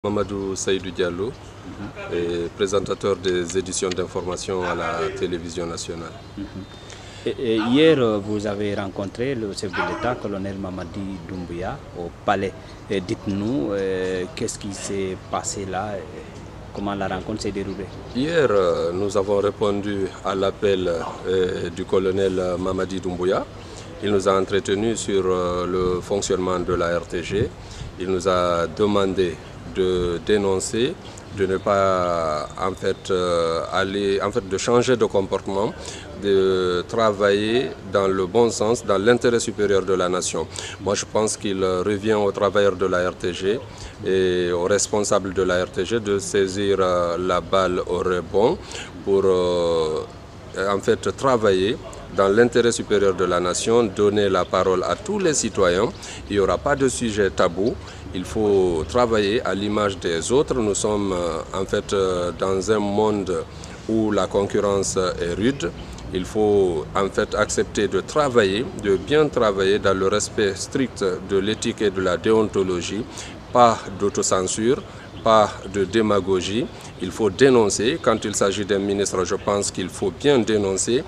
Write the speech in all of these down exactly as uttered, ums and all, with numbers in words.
Mamadou Saïdou Diallo, mm-hmm. est présentateur des éditions d'information à la télévision nationale. Mm-hmm. et, et hier, vous avez rencontré le chef de l'État, colonel Mamadi Doumbouya, au palais. Dites-nous, euh, qu'est-ce qui s'est passé là? Comment la rencontre s'est déroulée? Hier, nous avons répondu à l'appel euh, du colonel Mamadi Doumbouya. Il nous a entretenus sur euh, le fonctionnement de la R T G. Il nous a demandé de dénoncer, de ne pas en fait euh, aller, en fait de changer de comportement, de travailler dans le bon sens, dans l'intérêt supérieur de la nation. Moi, je pense qu'il revient aux travailleurs de la R T G et aux responsables de la R T G de saisir euh, la balle au rebond pour euh, en fait travailler dans l'intérêt supérieur de la nation, donner la parole à tous les citoyens. Il n'y aura pas de sujet tabou. Il faut travailler à l'image des autres. Nous sommes en fait dans un monde où la concurrence est rude. Il faut en fait accepter de travailler, de bien travailler dans le respect strict de l'éthique et de la déontologie, pas d'autocensure, pas de démagogie. Il faut dénoncer. Quand il s'agit d'un ministre, je pense qu'il faut bien dénoncer.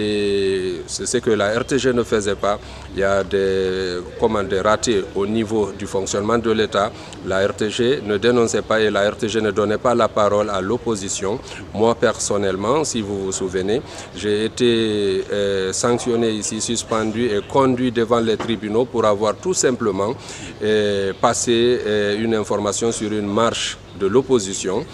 Et c'est ce que la R T G ne faisait pas. Il y a des, comment, des ratés au niveau du fonctionnement de l'État. La R T G ne dénonçait pas et la R T G ne donnait pas la parole à l'opposition. Moi, personnellement, si vous vous souvenez, j'ai été euh, sanctionné ici, suspendu et conduit devant les tribunaux pour avoir tout simplement euh, passé euh, une information sur une marche de l'opposition.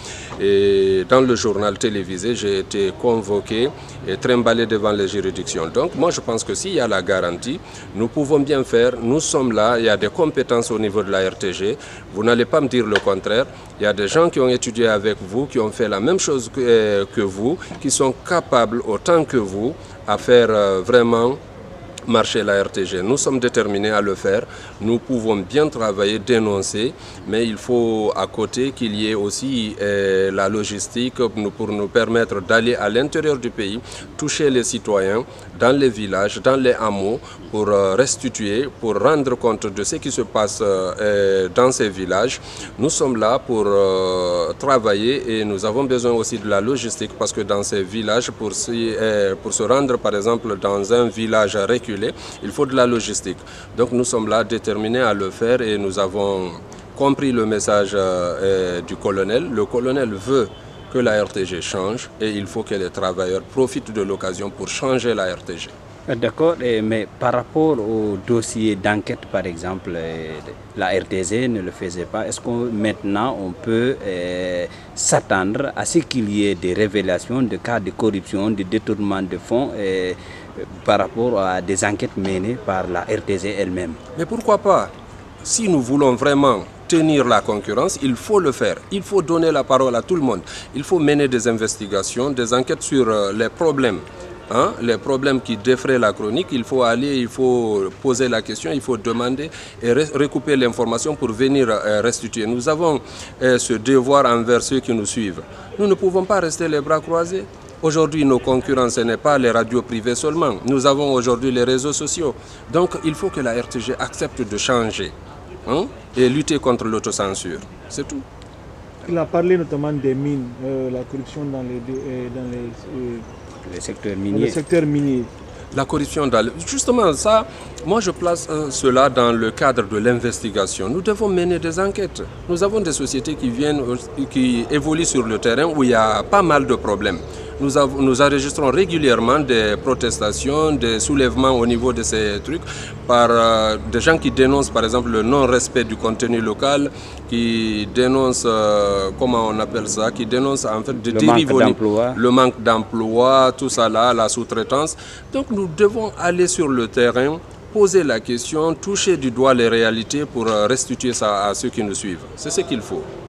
Et dans le journal télévisé, j'ai été convoqué et trimballé devant les juridictions. Donc moi je pense que s'il y a la garantie, nous pouvons bien faire, nous sommes là, il y a des compétences au niveau de la R T G, vous n'allez pas me dire le contraire, il y a des gens qui ont étudié avec vous, qui ont fait la même chose que, euh, que vous, qui sont capables autant que vous à faire euh, vraiment marcher la R T G. Nous sommes déterminés à le faire. Nous pouvons bien travailler, dénoncer, mais il faut à côté qu'il y ait aussi euh, la logistique pour nous permettre d'aller à l'intérieur du pays, toucher les citoyens dans les villages, dans les hameaux, pour euh, restituer, pour rendre compte de ce qui se passe euh, dans ces villages. Nous sommes là pour euh, travailler et nous avons besoin aussi de la logistique parce que dans ces villages, pour, si, euh, pour se rendre par exemple dans un village reculé, il faut de la logistique. Donc nous sommes là déterminés à le faire et nous avons compris le message euh, du colonel. Le colonel veut que la R T G change et il faut que les travailleurs profitent de l'occasion pour changer la R T G. D'accord, mais par rapport au dossier d'enquête, par exemple, la R T G ne le faisait pas. Est-ce que maintenant on peut euh, s'attendre à ce qu'il y ait des révélations de cas de corruption, de détournement de fonds euh, par rapport à des enquêtes menées par la R T G elle-même? Mais pourquoi pas? Si nous voulons vraiment tenir la concurrence, il faut le faire. Il faut donner la parole à tout le monde. Il faut mener des investigations, des enquêtes sur euh, les problèmes. Hein, les problèmes qui défraient la chronique, il faut aller, il faut poser la question, il faut demander et recouper l'information pour venir euh, restituer. Nous avons euh, ce devoir envers ceux qui nous suivent. Nous ne pouvons pas rester les bras croisés. Aujourd'hui, nos concurrents, ce n'est pas les radios privées seulement. Nous avons aujourd'hui les réseaux sociaux. Donc, il faut que la R T G accepte de changer hein, et lutter contre l'autocensure. C'est tout. Il a parlé notamment des mines, euh, la corruption dans les... Euh, dans les euh, le secteur minier. Le secteur minier. La corruption, dans le... justement ça, moi je place euh, cela dans le cadre de l'investigation. Nous devons mener des enquêtes. Nous avons des sociétés qui viennent, qui évoluent sur le terrain où il y a pas mal de problèmes. Nous, avons, nous enregistrons régulièrement des protestations, des soulèvements au niveau de ces trucs par euh, des gens qui dénoncent par exemple le non-respect du contenu local, qui dénoncent, euh, comment on appelle ça, qui dénoncent en fait des dérives, le manque d'emploi, tout ça là, la sous-traitance. Donc nous devons aller sur le terrain, poser la question, toucher du doigt les réalités pour restituer ça à ceux qui nous suivent. C'est ce qu'il faut.